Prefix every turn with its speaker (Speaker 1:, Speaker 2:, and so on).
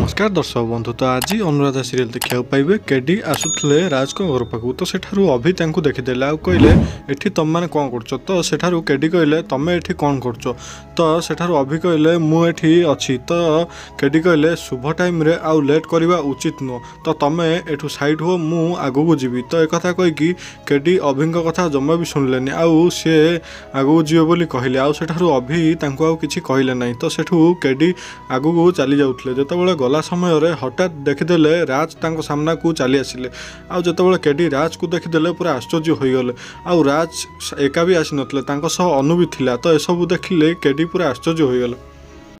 Speaker 1: नमस्कार दर्शक बंधु। तो आज अनुराधा सीरियल देखा पाइबे केडी आसुले राज को घर पाक तो सेठारु अभि तांकु देखिदेले आ कहले एठी तुम माने कौन करछो। तो सेठारु केडी कहले तमे एठी कौन करछो। तो सेठारु अभि कहले मु एठी अछि। तो केडी कहले शुभ टाइम रे आउ लेट करवा उचित नो तो तमे एठु साइड हो मु आगु जीवी। तो एक कथा कहि कि केडी अभिंग कथा जम्मा भी सुनलेनी आउ से आगु जीव बोली कहले आउ सेठारु अभि तांकु आउ किछि कहले नै। तो सेठु केडी आगु चली जाउथले जेतेबेले गला समय रे हठात देखिदेले राज तांको सामना को चली आसिले आउ जेतेबेले केडी राज को देखिदेले पूरा आश्चर्य होई गले आउ राज एका भी आसी नतले तांको सह अनु भी थिला। तो ए सब देखिले केडी पूरा आश्चर्य होई गले।